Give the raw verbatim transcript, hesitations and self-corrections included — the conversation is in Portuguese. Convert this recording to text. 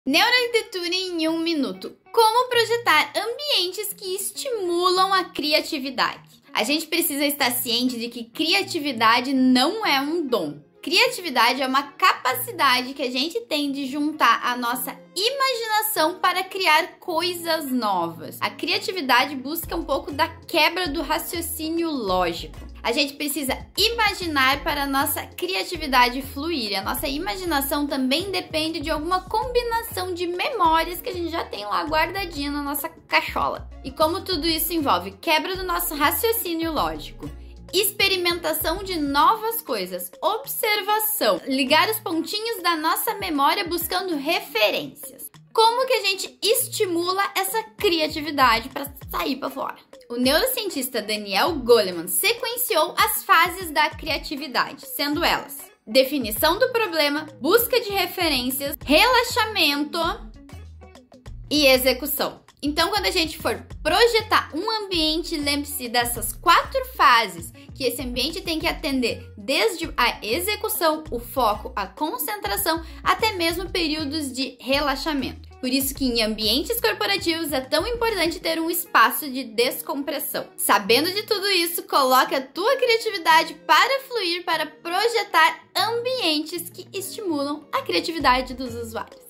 Neuroarquitetura em um minuto. Como projetar ambientes que estimulam a criatividade? A gente precisa estar ciente de que criatividade não é um dom. Criatividade é uma capacidade que a gente tem de juntar a nossa imaginação para criar coisas novas. A criatividade busca um pouco da quebra do raciocínio lógico. A gente precisa imaginar para a nossa criatividade fluir. A nossa imaginação também depende de alguma combinação de memórias que a gente já tem lá guardadinha na nossa cachola. E como tudo isso envolve quebra do nosso raciocínio lógico, experimentação de novas coisas, observação, ligar os pontinhos da nossa memória buscando referências. Como que a gente estimula essa criatividade para sair para fora? O neurocientista Daniel Goleman sequenciou as fases da criatividade, sendo elas: definição do problema, busca de referências, relaxamento e execução. Então, quando a gente for projetar um ambiente, lembre-se dessas quatro fases que esse ambiente tem que atender, desde a execução, o foco, a concentração, até mesmo períodos de relaxamento. Por isso que em ambientes corporativos é tão importante ter um espaço de descompressão. Sabendo de tudo isso, coloque a tua criatividade para fluir, para projetar ambientes que estimulam a criatividade dos usuários.